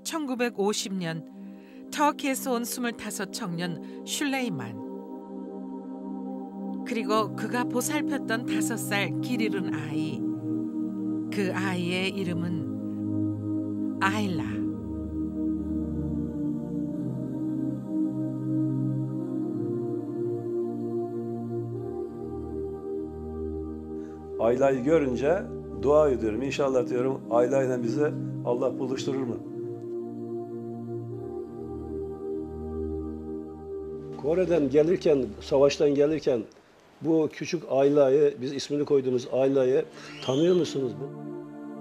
1950년 터키에서 온 25 청년 슐레이만. 그리고 그가 보살폈던 5살 길 잃은 아이. 그 아이의 이름은 아일라. Ayla'yı görünce dua ediyorum. İnşallah diyorum Ayla'yla bizi Allah buluşturur mu? Kore'den gelirken, savaştan gelirken bu küçük Ayla'yı, biz ismini koyduğumuz Ayla'yı tanıyor musunuz bu?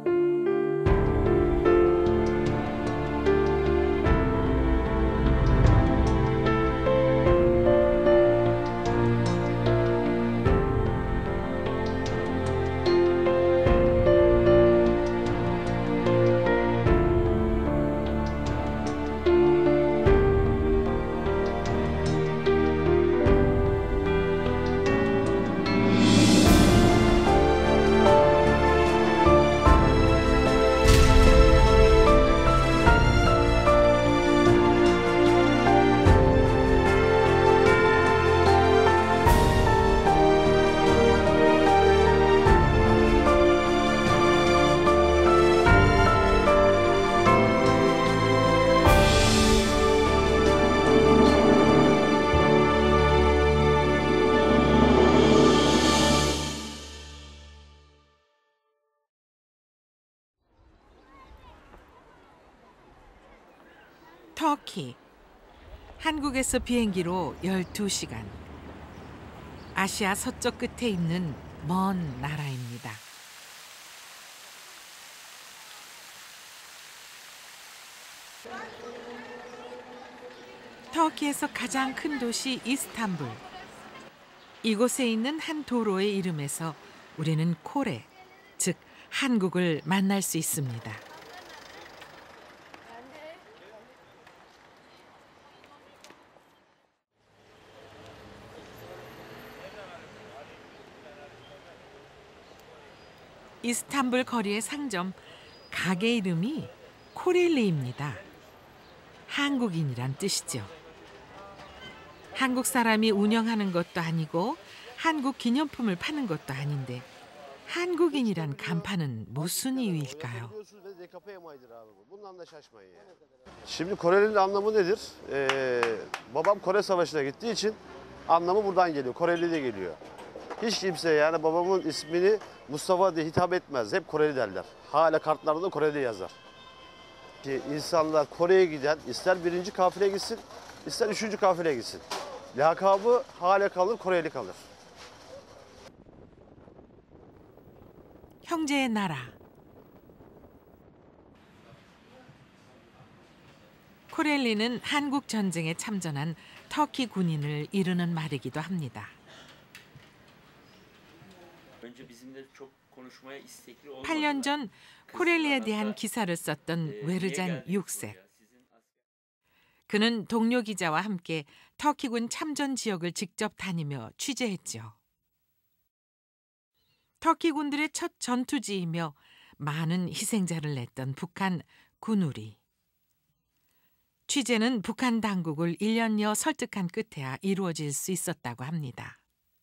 터키. 한국에서 비행기로 12시간. 아시아 서쪽 끝에 있는 먼 나라입니다. 터키에서 가장 큰 도시 이스탄불. 이곳에 있는 한 도로의 이름에서 우리는 코레, 즉 한국을 만날 수 있습니다. 이스탄불 거리의 상점, 가게 이름이 코렐리입니다. 한국인이란 뜻이죠. 한국 사람이 운영하는 것도 아니고 한국 기념품을 파는 것도 anin데 한국인이란 간판은 무슨 이유일까요? Şimdi Koreli'nin anlamı nedir? Babam Kore Savaşı'na gittiği için anlamı buradan geliyor. Koreli de geliyor. Hiç kimse yani babamın ismini Mustafa diye hitap etmez. Hep Koreli derler. Hala kartlarında Koreli yazar. Ki insanlar Kore'ye giden ister 1. kafile gitsin, ister 3. kafile gitsin. Lakabı hala kalır, Koreli kalır. 형제의 나라. 코렐리는 한국 전쟁에 참전한 터키 군인을 이르는 말이기도 합니다. 8년 전 코렐리에 대한 기사를 썼던 웨르잔 육색. 그는 동료 기자와 함께 터키군 참전 지역을 직접 다니며 취재했죠. 터키 군들의 첫 전투지이며 많은 희생자를 냈던 북한 군우리. 취재는 북한 당국을 1년여 설득한 끝에야 이루어질 수 있었다고 합니다.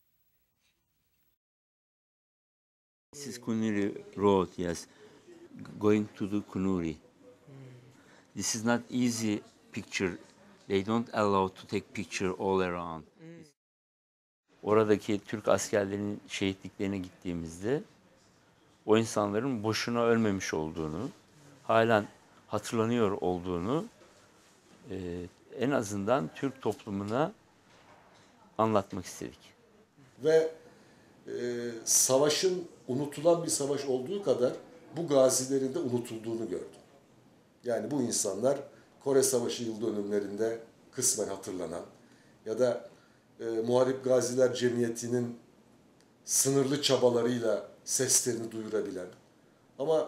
This is Kunuri Road, yes, going to the Kunuri. This is not easy picture. They don't allow to take picture all around. Oradaki Türk askerlerinin şehitliklerine gittiğimizde o insanların boşuna ölmemiş olduğunu, halen hatırlanıyor olduğunu en azından Türk toplumuna anlatmak istedik. Ve savaşın unutulan bir savaş olduğu kadar bu gazilerin de unutulduğunu gördüm. Yani bu insanlar Kore Savaşı yıl dönümlerinde kısmen hatırlanan ya da Muharip Gaziler Cemiyeti'nin sınırlı çabalarıyla seslerini duyurabilen ama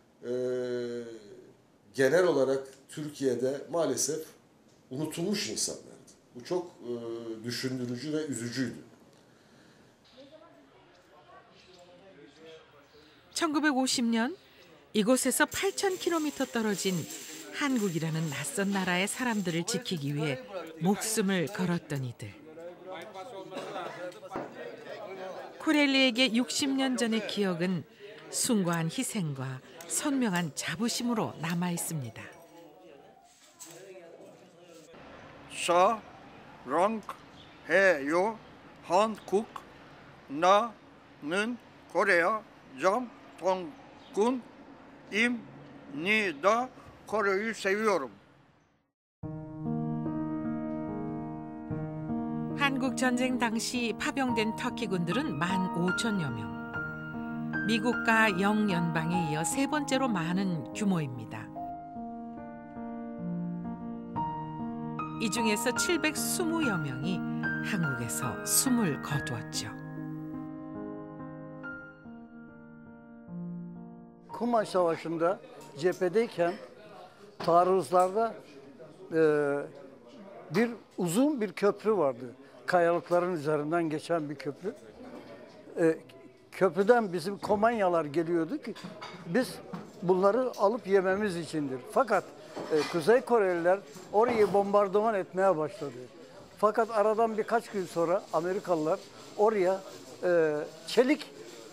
genel olarak Türkiye'de maalesef unutulmuş insanlardı. Bu çok düşündürücü ve üzücüydü. 1950년 이곳에서 8,000km 떨어진 한국이라는 낯선 나라의 사람들을 지키기 위해 목숨을 걸었던 이들. 코렐리에게 60년 전의 기억은 숭고한 희생과 선명한 자부심으로 남아 있습니다. 사랑해요 한국. 나는 코리아 장동군입니다. 코리아를 seviyorum. 한국 전쟁 당시 파병된 터키군들은 15,000여 명. 미국과 영연방에 이어 세 번째로 많은 규모입니다. 이 중에서 720여 명이 한국에서 숨을 거두었죠. Kumaş Savaşı'nda cephedeyken taarruzlarda uzun bir köprü vardı. Kayalıkların üzerinden geçen bir köprü. Köprüden bizim Komanyalar geliyordu ki biz bunları alıp yememiz içindir. Fakat Kuzey Koreliler orayı bombardıman etmeye başladı. Fakat aradan birkaç gün sonra Amerikalılar oraya çelik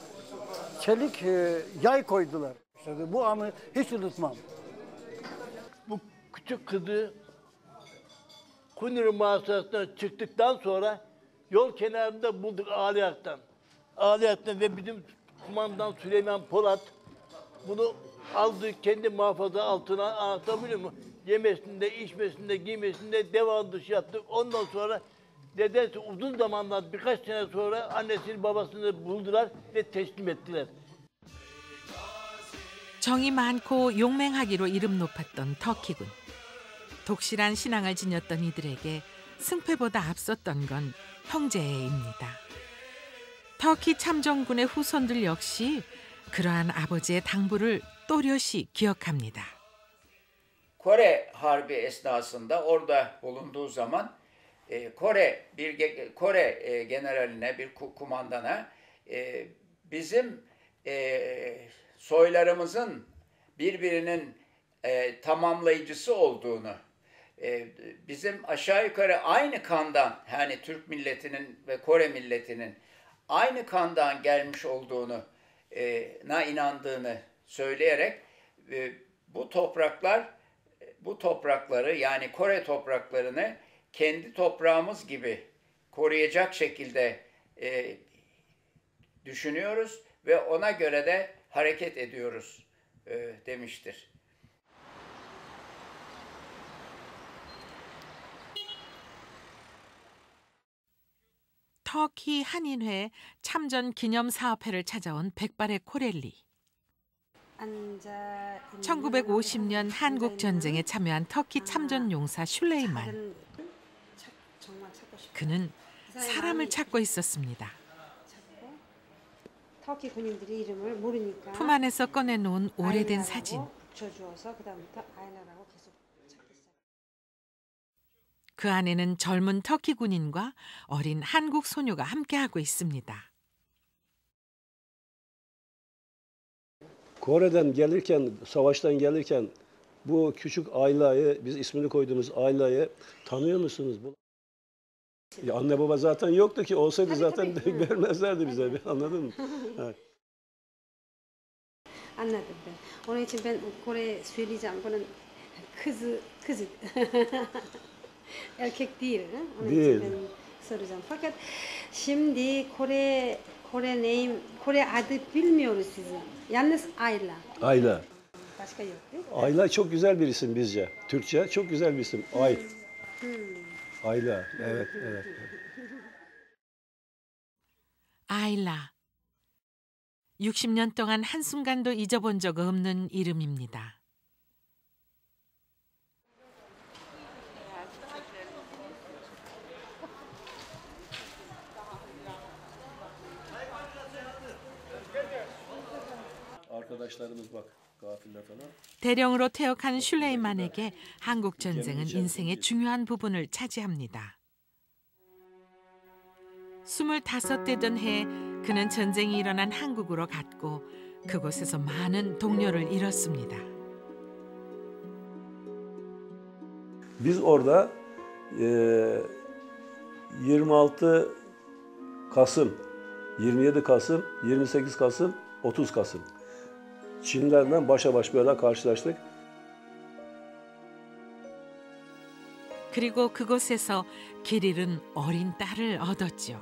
yay koydular. İşte bu anı hiç unutmam. Bu küçük kızı Kuniri mağazasından çıktıktan sonra yol kenarında bulduk Aliyak'tan. Aliyak'tan ve bizim kumandan Süleyman Polat bunu aldı kendi muhafaza altına, anlatabiliyor muyum? Yemesinde, içmesinde, giymesinde devamlı dışı yaptık. Ondan sonra dedesi uzun zamanlar birkaç sene sonra annesini babasını buldular ve teslim ettiler. 정이 많고 용맹하기로 이름 높았던 터키군. 독실한 신앙을 지녔던 이들에게 승패보다 앞섰던 건 형제애입니다. 터키 참전군의 후손들 역시 그러한 아버지의 당부를 또렷이 기억합니다. Kore Harbi esnasında orada bulunduğu zaman Kore generaline, bir kumandana bizim soylarımızın birbirinin tamamlayıcısı olduğunu, bizim aşağı yukarı aynı kandan, yani Türk milletinin ve Kore milletinin aynı kandan gelmiş olduğunu inandığını söyleyerek bu toprakları, yani Kore topraklarını kendi toprağımız gibi koruyacak şekilde düşünüyoruz ve ona göre de hareket ediyoruz demiştir. 터키 한인회 참전 기념 사업회를 찾아온 백발의 코렐리. 1950년 한국 전쟁에 참여한 터키 참전 용사 슐레이만. 그는 사람을 찾고 있었습니다. 터키 군인들이 이름을 모르니까 품 안에서 꺼내놓은 오래된 사진. 줘주어서 그다음부터 아이라라고 계속 찾겠어요. 그 안에는 젊은 터키 군인과 어린 한국 소녀가 함께하고 있습니다. Kore'den gelirken, savaştan gelirken bu küçük Ayla'yı, biz ismini koyduğumuz Ayla'yı tanıyor musunuz? Ya anne baba zaten yoktu ki, olsaydı zaten vermezlerdi bize, anladın mı? Evet. Anladım ben. Onun için ben Kore söyleyeceğim. Bunun kızı erkek değil. Onun Değil. için ben soracağım. Fakat şimdi Kore adı bilmiyoruz sizin. Yalnız Ayla. Ayla. Başka yok değil mi? Ayla çok güzel bir isim bizce. Türkçe çok güzel bir isim. Ayla. Evet. 아일라. 60년 동안 한순간도 잊어본 적 없는 이름입니다. Arkadaşlarımız bak, gafiller falan. 대령으로 퇴역한 슐레이만에게 한국 전쟁은 인생의 중요한 부분을 차지합니다. 25되던 해 그는 전쟁이 일어난 한국으로 갔고 그곳에서 많은 동료를 잃었습니다. Biz orada 26 Kasım, 27 Kasım, 28 Kasım, 30 Kasım. Çinlilerle başa baş böyle karşılaştık. 그리고 그곳에서 길 잃은 어린 딸을 얻었죠.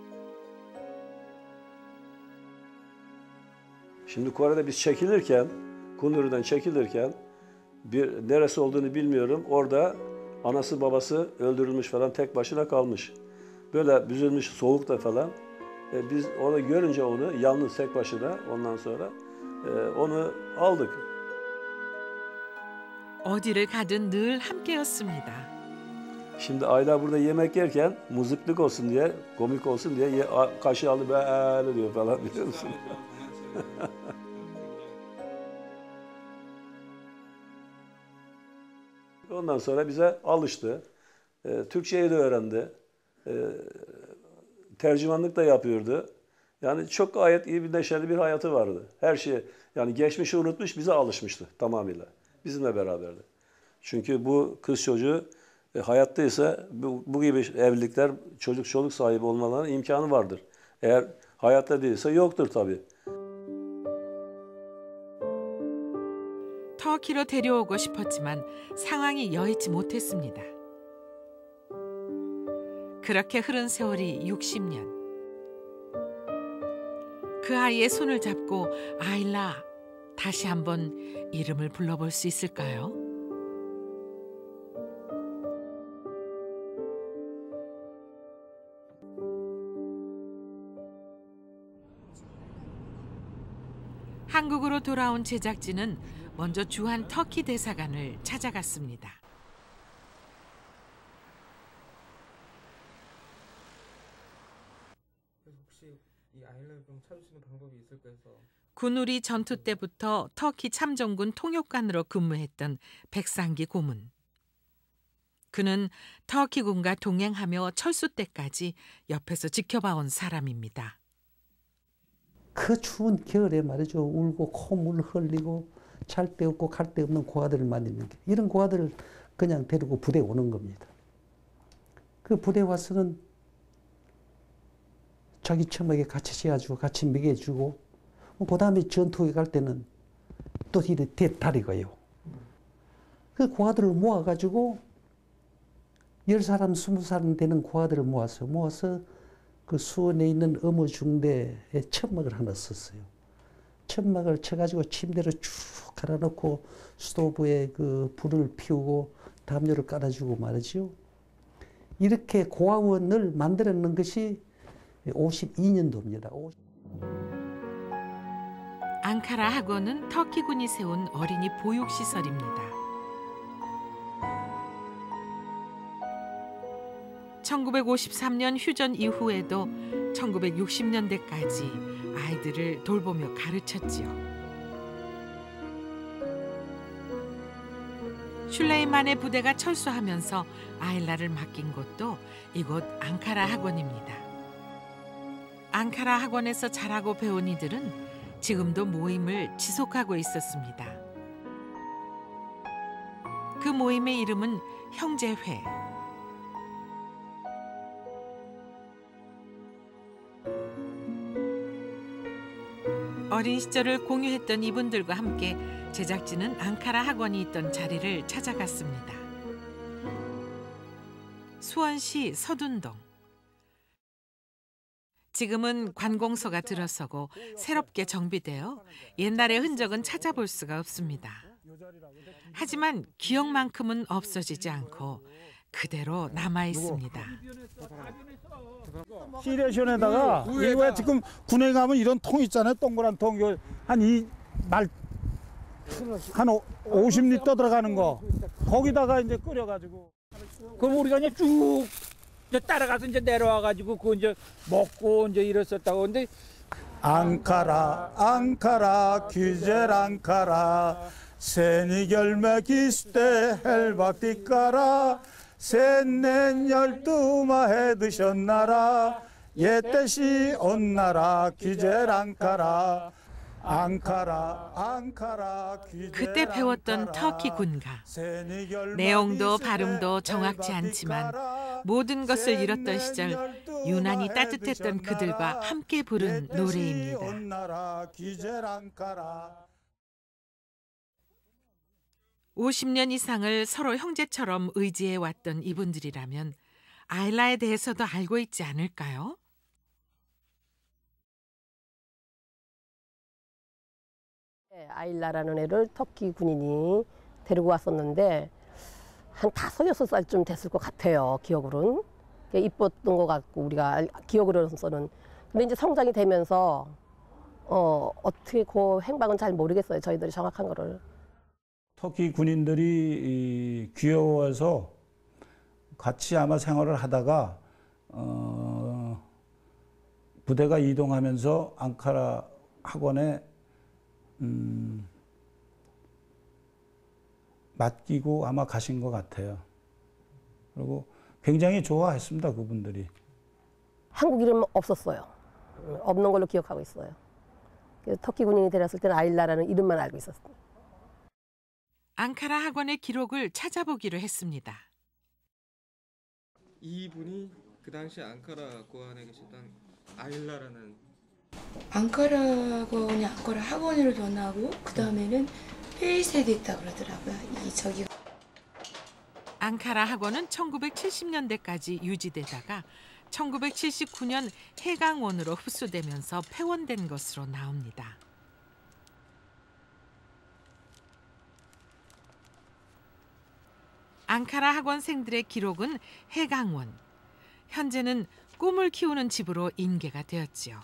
Şimdi Kore'de biz çekilirken, Kunuri'den çekilirken neresi olduğunu bilmiyorum. Orada anası babası öldürülmüş falan, tek başına kalmış. Böyle büzülmüş soğukta falan. Biz onu görünce onu yalnız tek başına ondan sonra onu aldık. 어디를 가든 늘 함께였습니다. Şimdi Ayla burada yemek yerken muziplik olsun diye, komik olsun diye kaşığı aldı böyle diyor falan, biliyor musun? Ondan sonra bize alıştı. Türkçeyi de öğrendi. Tercümanlık da yapıyordu. Yani çok gayet iyi bir neşeli bir hayatı vardı. Her şey, yani geçmişi unutmuş, bize alışmıştı tamamıyla. Bizimle beraberdi. Çünkü bu kız çocuğu hayattaysa bu gibi evlilikler, çoluk sahibi olmalarının imkanı vardır. Eğer hayatta değilse yoktur tabii. 터키로 데려오고 싶었지만 상황이 여의치 못했습니다. 그렇게 흐른 세월이 60년. 그 아이의 손을 잡고 아일라, 다시 한번 이름을 불러볼 수 있을까요? 한국으로 돌아온 제작진은 먼저 주한 터키 대사관을 찾아갔습니다. 군우리 전투 때부터 터키 참전군 통역관으로 근무했던 백상기 고문. 그는 터키군과 동행하며 철수 때까지 옆에서 지켜봐온 사람입니다. 그 추운 겨울에 말이죠. 울고 콧물 흘리고 잘 데 없고 갈 데 없는 고아들만 있는 게, 이런 고아들을 그냥 데리고 부대에 오는 겁니다. 그 부대에 와서는 자기 처먹에 같이 씌워주고 같이 먹여주고, 그 다음에 전투에 갈 때는 또 이래 대타리고요. 그 고아들을 모아가지고 10사람, 20사람 되는 고아들을 모아서 그 수원에 있는 어머 중대에 천막을 하나 썼어요. 천막을 쳐가지고 침대를 쭉 갈아놓고 스토브에 그 불을 피우고 담요를 깔아주고 말이죠. 이렇게 고아원을 만들어낸 것이 52년도입니다. 앙카라 학원은 터키군이 세운 어린이 보육시설입니다. 1953년 휴전 이후에도 1960년대까지 아이들을 돌보며 가르쳤지요. 슐레이만의 부대가 철수하면서 아일라를 맡긴 곳도 이곳 앙카라 학원입니다. 앙카라 학원에서 자라고 배운 이들은 지금도 모임을 지속하고 있었습니다. 그 모임의 이름은 형제회. 어린 시절을 공유했던 이분들과 함께 제작진은 앙카라 학원이 있던 자리를 찾아갔습니다. 수원시 서둔동. 지금은 관공서가 들어서고 새롭게 정비되어 옛날의 흔적은 찾아볼 수가 없습니다. 하지만 기억만큼은 없어지지 않고 그대로 남아 있습니다. 시레션에다가 이거에 지금 군에 가면 이런 통 있잖아요. 동그란 통. 한 50리터 들어가는 거. 거기다가 이제 끓여가지고. 그럼 우리가 그냥 쭉 이제 따라가서 이제 내려와가지고 그거 이제 먹고 이제 이랬었다고. 근데 앙카라 앙카라 귀젤 앙카라 세니 결매 기스테 헬박디까라 셋넷 12마 해드셨나라 옛때시 온나라 귀젤 앙카라. 앙카라 앙카라 그때 배웠던 터키 군가. 내용도 발음도 정확치 않지만 모든 것을 잃었던 시절 유난히 따뜻했던 그들과 함께 부른 노래입니다. 50년 이상을 서로 형제처럼 의지해왔던 이분들이라면 아일라에 대해서도 알고 있지 않을까요? 아일라라는 애를 터키 군인이 데리고 왔었는데 한 5, 6살쯤 됐을 것 같아요. 기억으로는. 이뻤던 것 같고 우리가 기억으로서는. 근데 이제 성장이 되면서 어떻게 그 행방은 잘 모르겠어요. 저희들이 정확한 거를. 터키 군인들이 귀여워서 같이 아마 생활을 하다가 부대가 이동하면서 앙카라 학원에 맡기고 아마 가신 것 같아요. 그리고 굉장히 좋아했습니다, 그분들이. 한국 이름 없었어요. 없는 걸로 기억하고 있어요. 그래서 터키 군인이 데려왔을 때는 아일라라는 이름만 알고 있었어요. 앙카라 학원의 기록을 찾아보기로 했습니다. 이분이 그 당시 앙카라 고안에 계시던 아일라라는 앙카라권이 앙카라 학원으로 변하고 그 다음에는 폐쇄 됐다고 그러더라고요. 앙카라 학원은 1970년대까지 유지되다가 1979년 해강원으로 흡수되면서 폐원된 것으로 나옵니다. 앙카라 학원생들의 기록은 해강원. 현재는 꿈을 키우는 집으로 인계가 되었지요.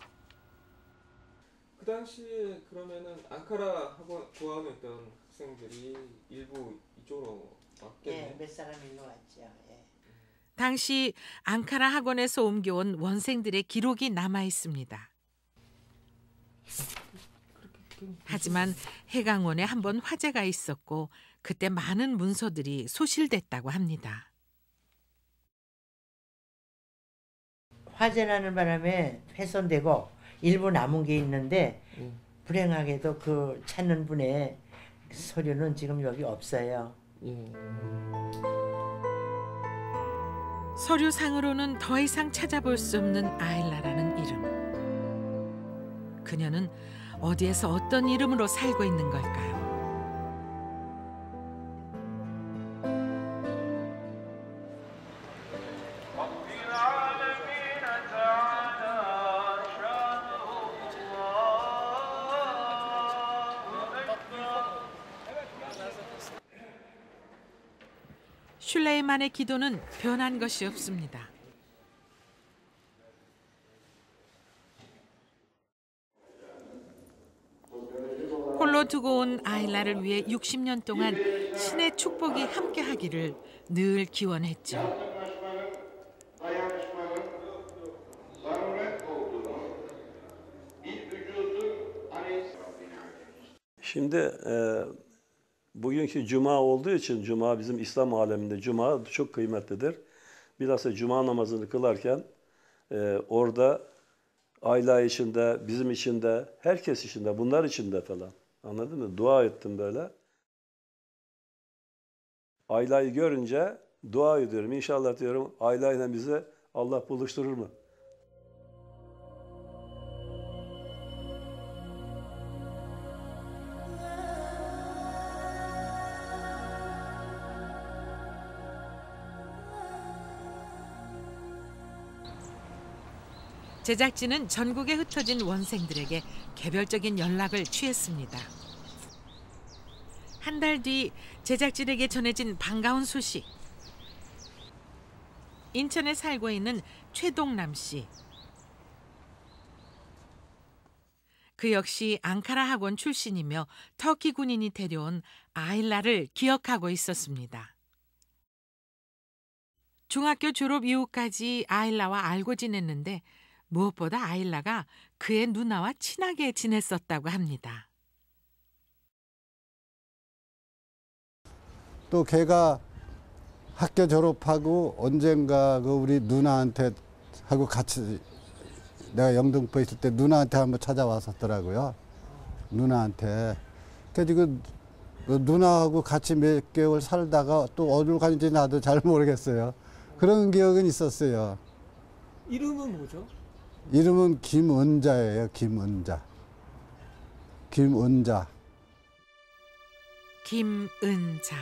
그 당시에 그러면은 앙카라 학원 고아원에 있던 학생들이 일부 이쪽으로 왔겠네. 예, 몇 사람 일로 왔죠. 예. 당시 앙카라 학원에서 옮겨온 원생들의 기록이 남아 있습니다. 하지만 해강원에 한번 화재가 있었고 그때 많은 문서들이 소실됐다고 합니다. 화재 나는 바람에 훼손되고 일부 남은 게 있는데 불행하게도 그 찾는 분의 서류는 지금 여기 없어요. 서류상으로는 더 이상 찾아볼 수 없는 아일라라는 이름. 그녀는 어디에서 어떤 이름으로 살고 있는 걸까요? 슐레이만의 기도는 변한 것이 없습니다. 홀로 두고 온 아일라를 위해 60년 동안 신의 축복이 함께하기를 늘 기원했죠. Şimdi bugünkü cuma olduğu için cuma bizim İslam aleminde cuma çok kıymetlidir. Bilhassa cuma namazını kılarken orada aile içinde, bizim için de, herkes için de, bunlar için de falan. Anladın mı? Dua ettim böyle. Aila'yı görünce dua ediyorum. İnşallah diyorum Aila'yla bizi Allah buluşturur mu? 제작진은 전국에 흩어진 원생들에게 개별적인 연락을 취했습니다. 한 달 뒤 제작진에게 전해진 반가운 소식. 인천에 살고 있는 최동남 씨. 그 역시 앙카라 학원 출신이며 터키 군인이 데려온 아일라를 기억하고 있었습니다. 중학교 졸업 이후까지 아일라와 알고 지냈는데 무엇보다 아일라가 그의 누나와 친하게 지냈었다고 합니다. 또 걔가 학교 졸업하고 언젠가 그 우리 누나한테 하고 같이 내가 영등포에 있을 때 누나한테 한번 찾아왔었더라고요. 누나한테. 그래서 그 누나하고 같이 몇 개월 살다가 또 어디로 가는지 나도 잘 모르겠어요. 그런 기억은 있었어요. 이름은 뭐죠? 이름은 김은자예요. 김은자. 김은자. 김은자.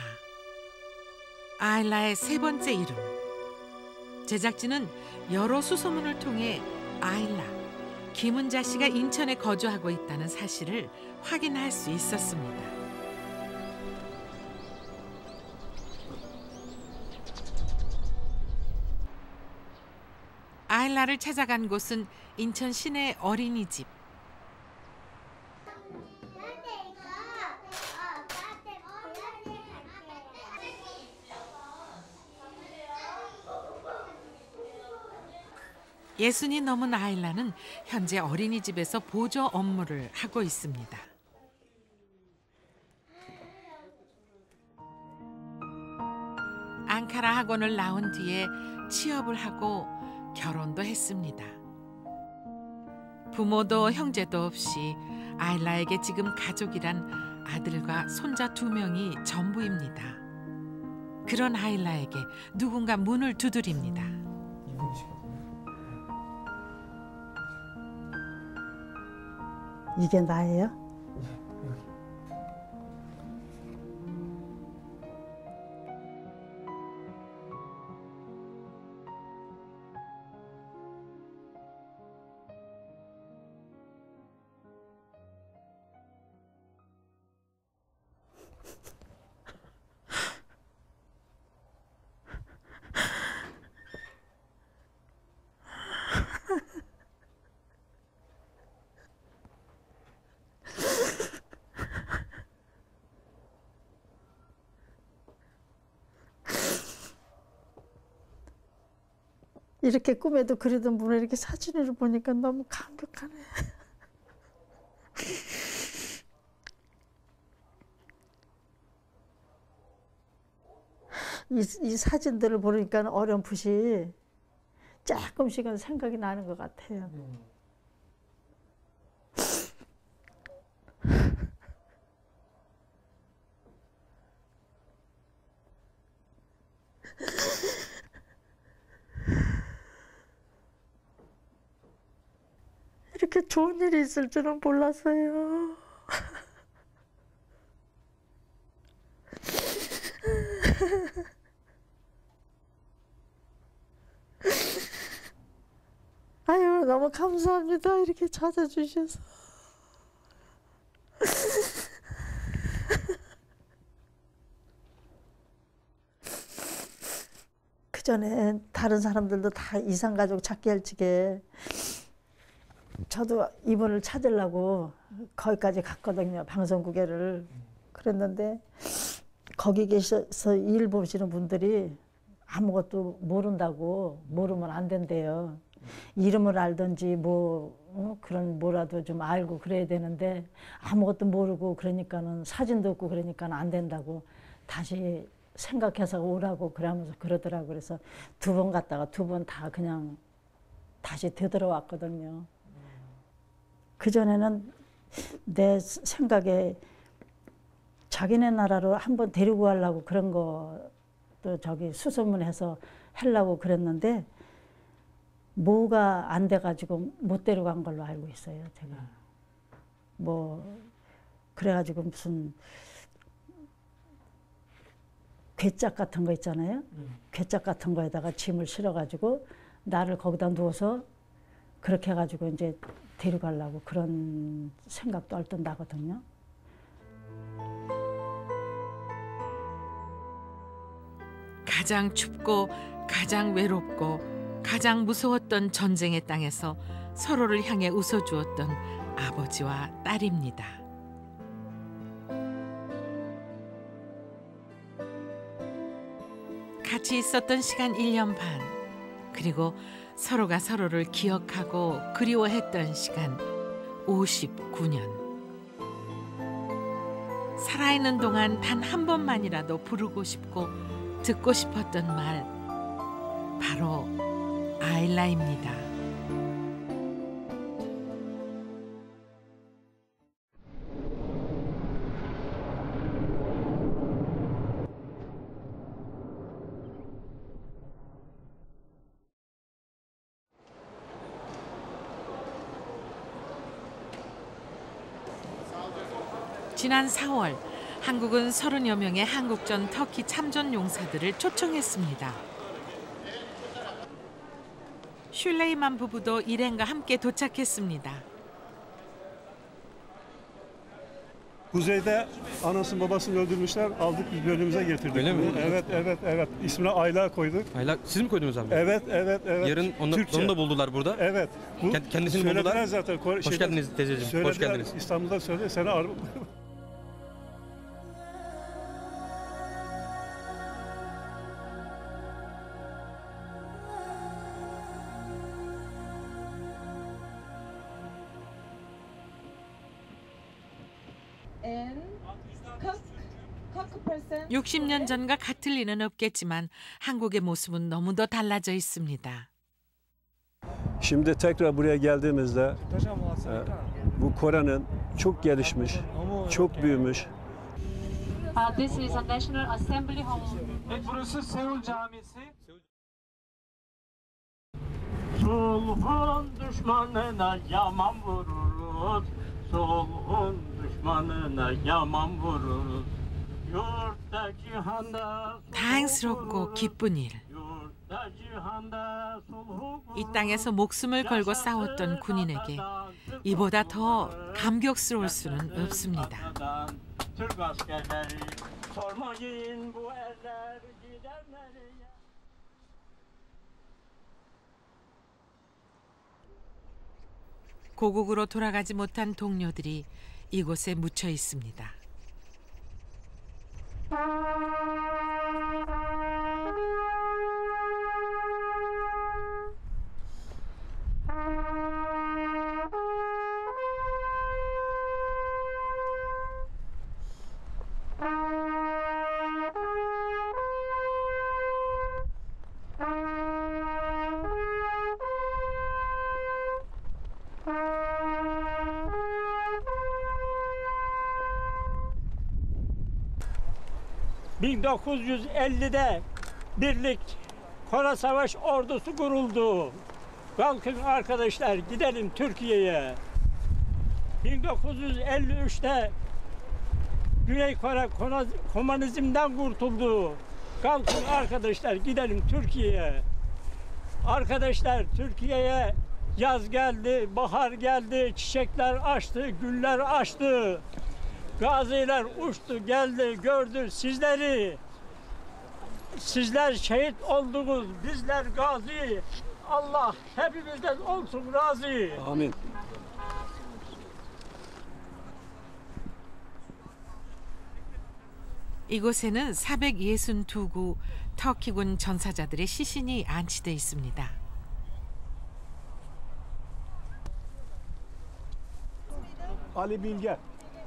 아일라의 세 번째 이름. 제작진은 여러 수소문을 통해 아일라, 김은자 씨가 인천에 거주하고 있다는 사실을 확인할 수 있었습니다. 아일라를 찾아간 곳은 인천 시내 어린이집. 예순이 넘은 아일라는 현재 어린이집에서 보조 업무를 하고 있습니다. 앙카라 학원을 나온 뒤에 취업을 하고 결혼도 했습니다. 부모도 형제도 없이 아일라에게 지금 가족이란 아들과 손자 2명이 전부입니다. 그런 아일라에게 누군가 문을 두드립니다. 이게 나예요? 이렇게 꿈에도 그리던 분을 이렇게 사진으로 보니까 너무 감격하네. 이 사진들을 보니까 어렴풋이 조금씩은 생각이 나는 것 같아요. 이렇게 좋은 일이 있을 줄은 몰랐어요. 아유, 너무 감사합니다. 이렇게 찾아주셔서. 그전에 다른 사람들도 다 이산가족 찾기 일찍에 저도 이분을 찾으려고 거기까지 갔거든요. 방송국에를. 그랬는데 거기 계셔서 일 보시는 분들이 아무것도 모른다고, 모르면 안 된대요. 이름을 알든지 그런 뭐라도 좀 알고 그래야 되는데 아무것도 모르고 그러니까는 사진도 없고 그러니까 안 된다고 다시 생각해서 오라고 그러면서 그러더라고. 그래서 2번 갔다가 2번 다 그냥 다시 되돌아왔거든요. 그전에는 내 생각에 자기네 나라로 한번 데리고 가려고 그런 것도 저기 수소문해서 하려고 그랬는데 뭐가 안 돼가지고 못 데려간 걸로 알고 있어요, 제가. 그래가지고 무슨 괴짝 같은 거 있잖아요. 괴짝 같은 거에다가 짐을 실어가지고 나를 거기다 누워서 그렇게 해가지고 이제 데려가려고 그런 생각도 얼뜻 나거든요. 가장 춥고 가장 외롭고 가장 무서웠던 전쟁의 땅에서 서로를 향해 웃어주었던 아버지와 딸입니다. 같이 있었던 시간 1년 반, 그리고 서로가 서로를 기억하고 그리워했던 시간 59년. 살아있는 동안 단 한 번만이라도 부르고 싶고 듣고 싶었던 말, 바로 아일라입니다. 지난 4월 한국은 30여 명의 한국전 터키 참전 용사들을 초청했습니다. 슐레이만 부부도 일행과 함께 doçak했습니다. Kuzeyde anasını babasını öldürmüşler. Aldık biz bölümümüze getirdik. Öyle mi? Evet. İsmine Ayla koyduk. Ayla siz mi koydunuz abi? Evet. Yarın Türkçe. onu da buldular burada. Evet. Kendisini söylediler buldular. zaten. Hoş geldiniz teyzeciğim. Söylediler, Hoş geldiniz. İstanbul'da söyledi. Seni 엔 60년 전과 같을 리는 없겠지만 한국의 모습은 너무도 달라져 있습니다. Şimdi tekrar buraya geldiğimizde bu Kore'nin çok gelişmiş, çok büyümüş. This is a National Assembly Hall. Burası Seul Camisi. Sulhun düşmanına yaman vururuz. Sulhun düşmanına yaman vururuz. Yurtta cihanda 다행스럽고 기쁜 일. 이 땅에서 목숨을 걸고 싸웠던 군인에게 이보다 더 감격스러울 수는 없습니다. Türk askerleri sormayın bu erler gider nereye? 고국으로 돌아가지 못한 동료들이 이곳에 묻혀 있습니다. ...1950'de Birlik Kore Savaş Ordusu kuruldu. Kalkın arkadaşlar gidelim Türkiye'ye. 1953'te Güney Kore komünizmden kurtuldu. Kalkın arkadaşlar gidelim Türkiye'ye. Arkadaşlar Türkiye'ye yaz geldi, bahar geldi, çiçekler açtı, güller açtı. Gaziler uçtu, geldi, gördü sizleri. Sizler şehit oldunuz, bizler gazi. Allah hepimizden olsun razı. Amin. 이곳에는 462구 터키군 전사자들의 시신이 안치돼 있습니다. Ali Bilge.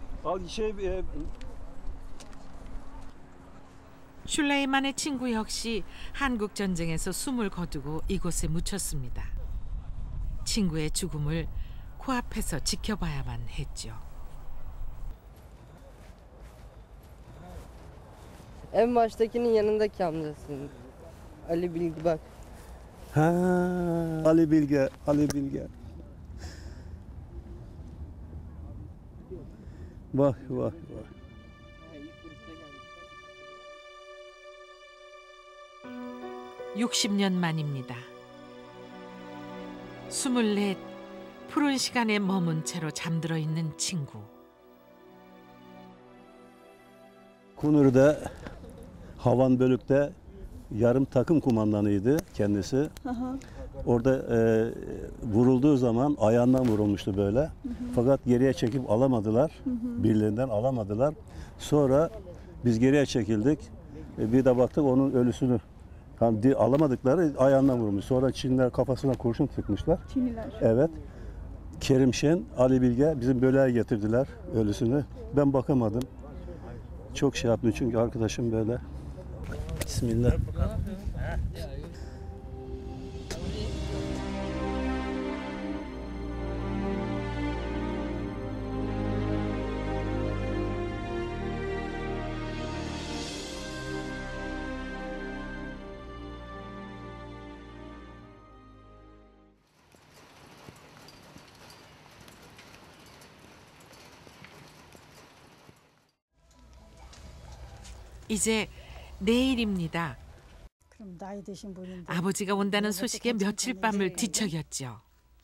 슐레이만의 친구 역시 한국 전쟁에서 숨을 거두고 이곳에 묻혔습니다. 친구의 죽음을 코앞에서 지켜봐야만 했죠. En baştakinin yanındaki amcasın. Ali Bilgi bak. Ha, Ali Bilge. Vah. 60년 만입니다. 24 푸른 시간에 머문 채로 잠들어 있는 친구. Kunur'da Havan Bölük'te yarım takım kumandanıydı kendisi. Orada vurulduğu zaman ayağından vurulmuştu böyle. Fakat geriye çekip alamadılar. Birilerinden alamadılar. Sonra biz geriye çekildik. Bir de baktık onun ölüsünü alamadıkları ayağından vurmuş. Sonra Çinliler kafasına kurşun tıkmışlar. Çinliler. Evet. Kerim Şen, Ali Bilge bizim bölüğe getirdiler ölüsünü. Ben bakamadım. Çok şey yaptım çünkü arkadaşım böyle. Bismillah. 이제 내일입니다. 그럼 나이 드신 분인데 아버지가 온다는 소식에 며칠 밤을 뒤척였죠.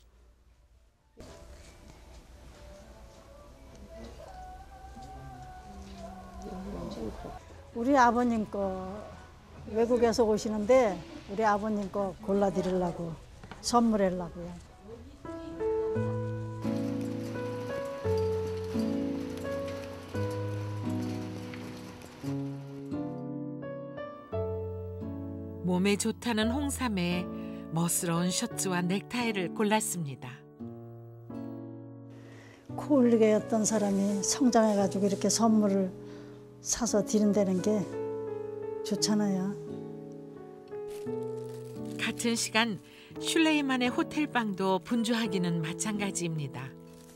우리 아버님 거 외국에서 오시는데 우리 아버님 거 골라드리려고 선물하려고요. 몸에 좋다는 홍삼에 멋스러운 셔츠와 넥타이를 골랐습니다. 코 올리게 했던 사람이 성장해가지고 이렇게 선물을 사서 드린다는 게 좋잖아요. 같은 시간 슐레이만의 호텔방도 분주하기는 마찬가지입니다.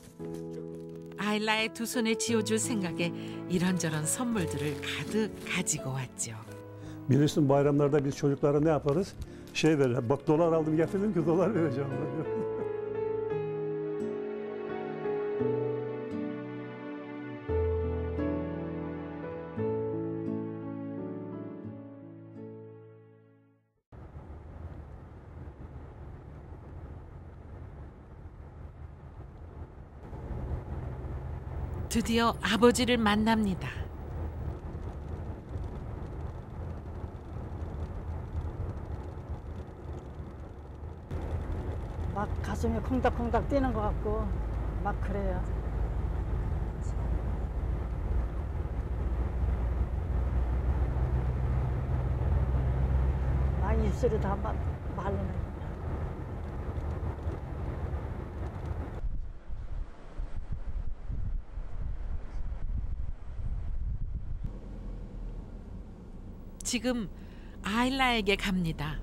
아일라의 두 손에 쥐어줄 생각에 이런저런 선물들을 가득 가지고 왔죠. Bilirsin bayramlarda biz çocuklara ne yaparız? Şey verir, bak dolar aldım getirdim ki dolar vereceğim. 드디어 아버지를 만납니다. 막 가슴이 콩닥콩닥 뛰는 것 같고 막 그래요. 막 입술이 다 마르네. 지금 아일라에게 갑니다.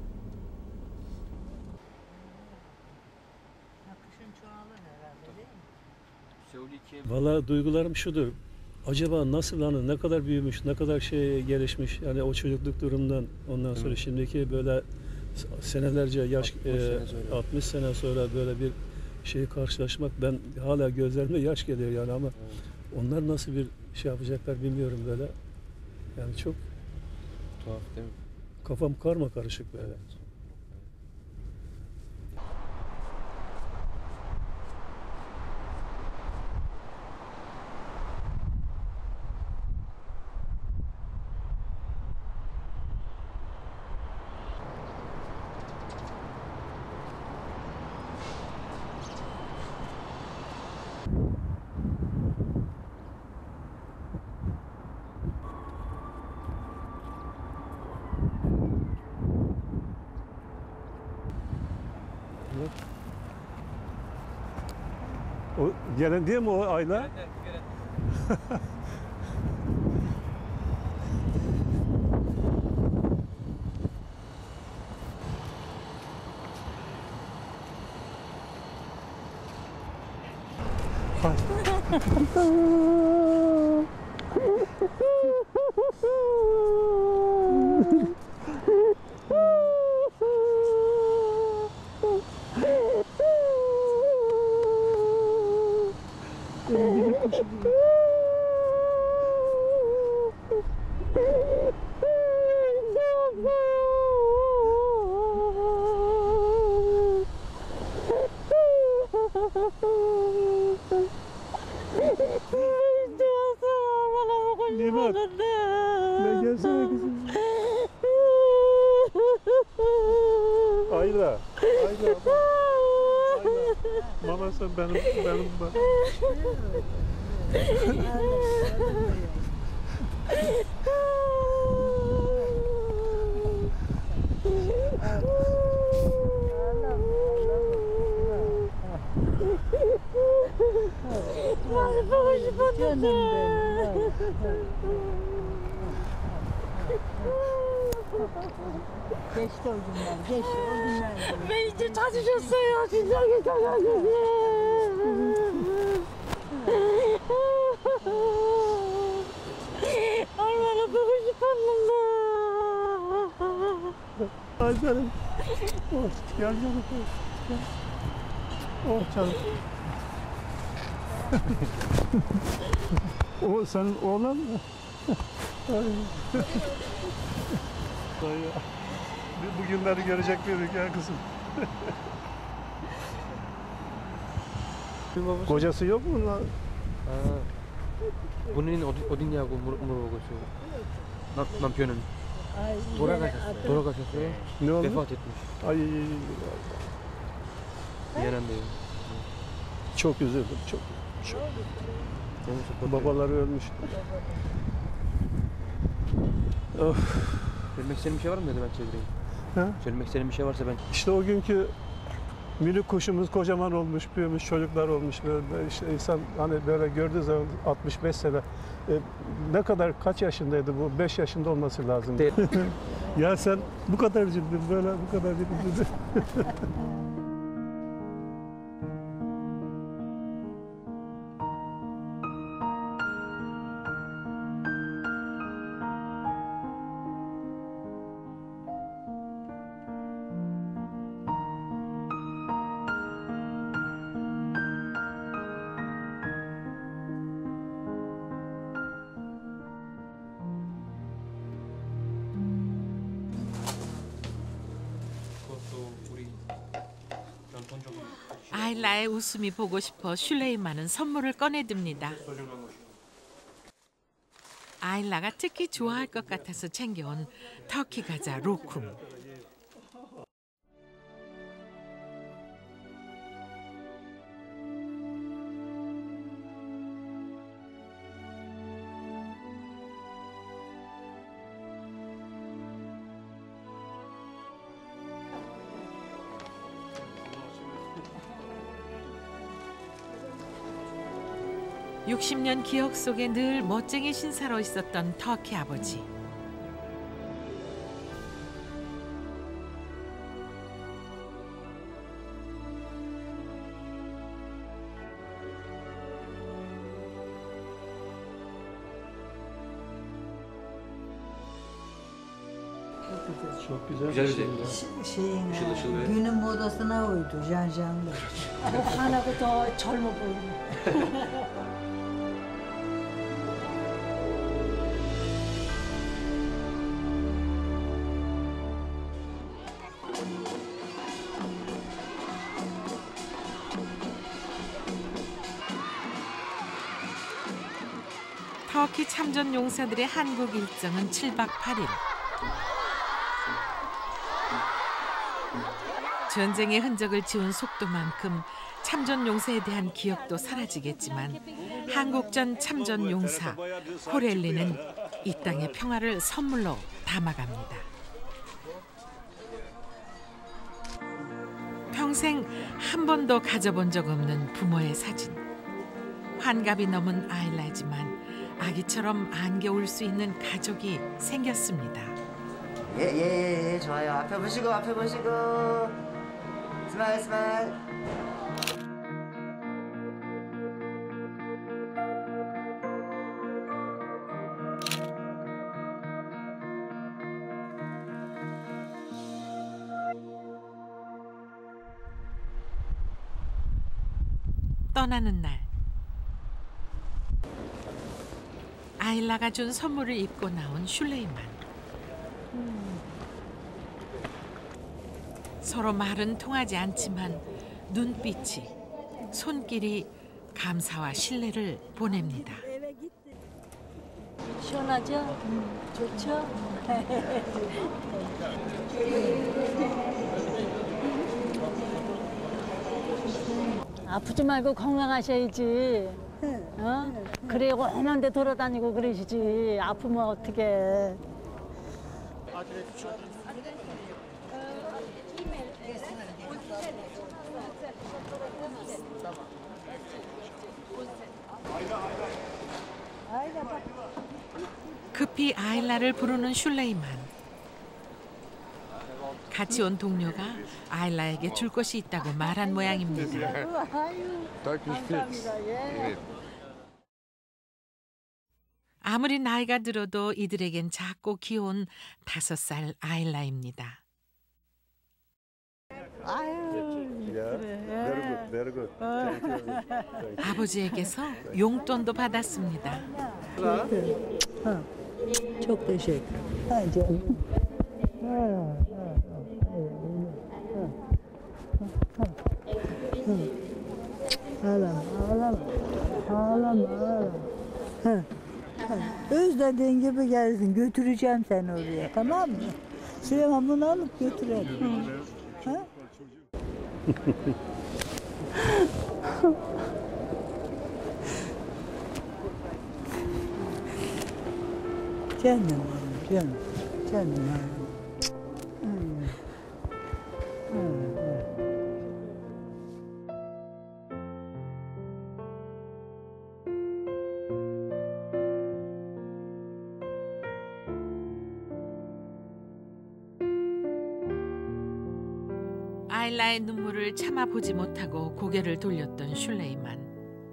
Vallahi duygularım şudur. Acaba nasıl hani ne kadar büyümüş, ne kadar gelişmiş yani o çocukluk durumdan ondan sonra şimdiki böyle senelerce yaş 60 sene sonra böyle bir şeyi karşılaşmak ben hala gözlerime yaş geliyor yani ama onlar nasıl bir şey yapacaklar bilmiyorum böyle. Yani çok tuhaf değil mi? Kafam karma karışık böyle. O gelen değil mi o Ayla? Ayla. Ayla. Mama sen benim bak. Geçti o günler, geçti o günler. Beni de tanışıyorsunuz, sizlerle Allah'ım bakışı kanımda. Ay canım. Oh, gel canım. Gel. Oh canım. O senin oğlan mı? Bu günleri görecek miydik ya kızım? Kocası yok mu lan? 본인은 어디냐고 물어보고 있어요. 남편은 돌아가셨어요. Ne oldu? Vefat etmiş. Ay 미안한데요. çok üzüldüm, çok. Babaları ölmüş. Of. Söylemek istediğim bir şey var mı dedi ben çevireyim. Ha? Söylemek istediğim bir şey varsa ben... İşte o günkü minik kuşumuz kocaman olmuş, büyümüş, çocuklar olmuş. Böyle işte insan hani böyle gördüğü zaman 65 sene. Ne kadar, kaç yaşındaydı bu? 5 yaşında olması lazım. Ya sen bu kadar üzüldün, böyle bu kadar üzüldün. 아일라의 웃음이 보고 싶어 슐레이만은 선물을 꺼내듭니다. 아일라가 특히 좋아할 것 같아서 챙겨온 터키 과자 로쿰. (60년) 기억 속에 늘 멋쟁이 신사로 있었던 터키 아버지. Çok güzel. Güzel bir şey. şey인 Işıl ışıl ve- günün modasına uydu janjanlı. 하나가 더 젊어 보이네. 터키 참전 용사들의 한국 일정은 7박 8일. 전쟁의 흔적을 지운 속도만큼 참전 용사에 대한 기억도 사라지겠지만 한국전 참전 용사 코렐리는 이 땅의 평화를 선물로 담아갑니다. 평생 한 번도 가져본 적 없는 부모의 사진. 환갑이 넘은 아일라지만 아기처럼 안겨올 수 있는 가족이 생겼습니다. 예, 좋아요. 앞에 보시고, 앞에 보시고. 스마일, 스마일. 떠나는 날. 아일라가 준 선물을 입고 나온 슐레이만. 서로 말은 통하지 않지만 눈빛이, 손길이 감사와 신뢰를 보냅니다. 시원하죠? 좋죠? 아프지 말고 건강하셔야지. 어? 그래 오만 데 돌아다니고 그러시지. 아프면 어떡해. 급히 아일라를 부르는 슐레이만. 같이 온 동료가 아일라에게 줄 것이 있다고 말한 모양입니다. 아유, 감사합니다. 예. 아무리 나이가 들어도 이들에겐 작고 귀여운 5살 아일라입니다. 아유, 그래. very good. 아버지에게서 용돈도 받았습니다. Çok teşekkür. Ağlama, ağlama. Ağlama, ağlama. Özlediğin gibi gelsin. Götüreceğim seni oraya, tamam mı? Süleyman bunu alıp götürelim. Ha? Canım, canım, canım. 아일라의 눈물을 참아보지 못하고 고개를 돌렸던 슐레이만.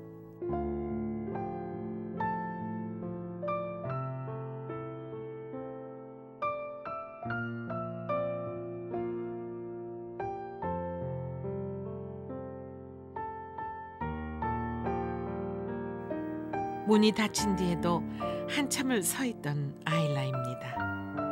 문이 닫힌 뒤에도 한참을 서 있던 아일라입니다.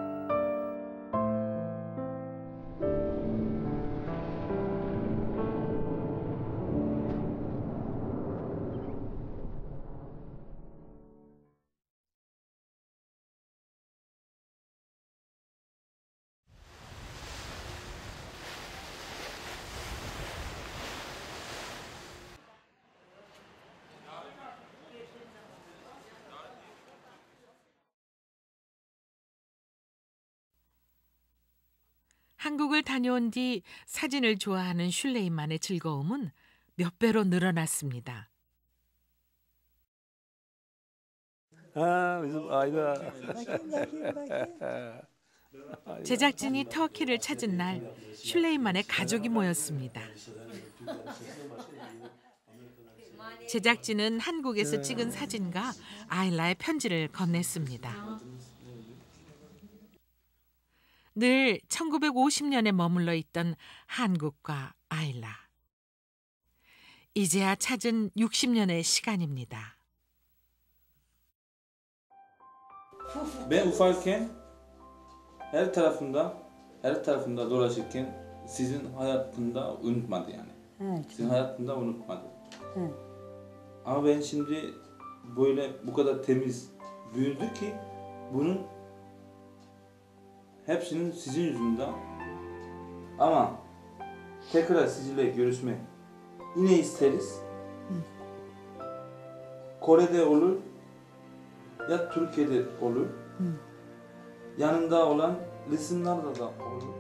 한국을 다녀온 뒤 사진을 좋아하는 슐레이만의 즐거움은 몇 배로 늘어났습니다. bizim Ayla. 제작진이 터키를 찾은 날 슐레이만의 가족이 모였습니다. 제작진은 한국에서 찍은 사진과 아일라의 편지를 건넸습니다. 늘 1950년에 머물러 있던 한국과 아일라. 이제야 찾은 60년의 시간입니다. Ben ufakken her tarafında dolaşırken sizin hayatında unutmadı yani. Evet. Sizin hayatında unutmadı. Evet. Ama ben şimdi böyle bu kadar temiz büyüdü ki bunun hepsinin sizin yüzünden. Ama tekrar sizinle görüşmek yine isteriz. Kore'de olur ya Türkiye'de olur. Yanında olan listenlarda da olur.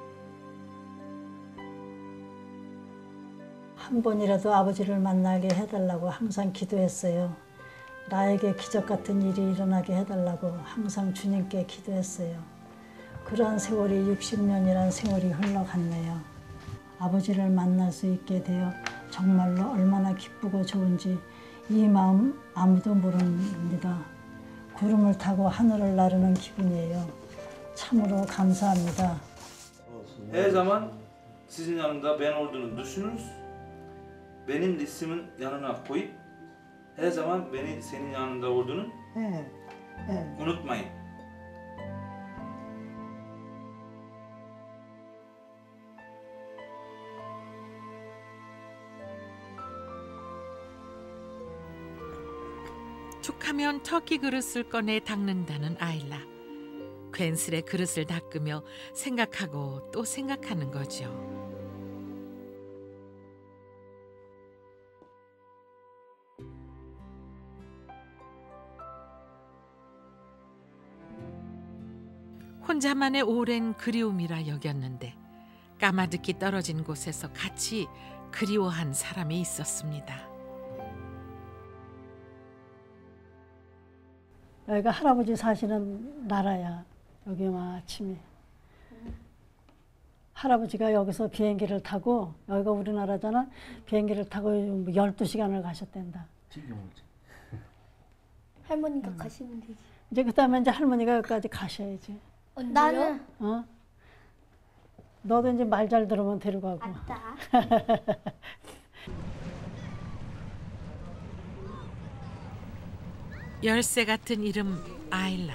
한 번이라도 아버지를 만나게 해달라고 항상 기도했어요. 나에게 기적 같은 일이 일어나게 해달라고 항상 주님께 기도했어요. 그러한 세월이 60년이란 세월이 흘러갔네요. 아버지를 만날 수 있게 되어 정말로 얼마나 기쁘고 좋은지 이 마음 아무도 모릅니다. 구름을 타고 하늘을 나르는 기분이에요. 참으로 감사합니다. Her zaman sizin yanında ben olduğunu düşünürüz. Benim listimin yanına koyup her zaman beni senin yanında olduğunu unutmayın. 툭하면 터키 그릇을 꺼내 닦는다는 아일라. 괜스레 그릇을 닦으며 생각하고 또 생각하는 거죠. 혼자만의 오랜 그리움이라 여겼는데 까마득히 떨어진 곳에서 같이 그리워한 사람이 있었습니다. 여기가 할아버지 사시는 나라야. 여기 아침에. 할아버지가 여기서 비행기를 타고, 여기가 우리나라잖아. 비행기를 타고 12시간을 가셨댄다. 할머니가 가시면 되지. 이제 그다음에 이제 할머니가 여기까지 가셔야지. 나는 어? 너도 이제 말 잘 들으면 데려가고. 아따. 열쇠 같은 이름 아일라.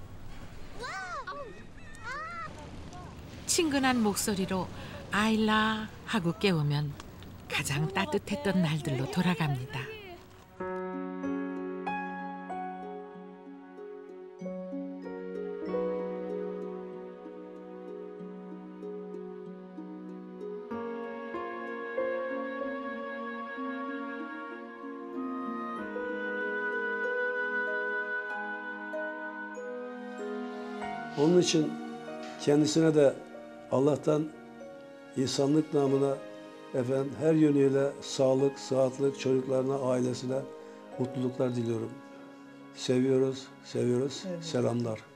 친근한 목소리로 아일라 하고 깨우면 가장 따뜻했던 날들로 돌아갑니다. Onun için kendisine de Allah'tan insanlık namına efendim her yönüyle sağlık, sıhhatlik, çocuklarına, ailesine mutluluklar diliyorum. Seviyoruz, seviyoruz. Evet. Selamlar.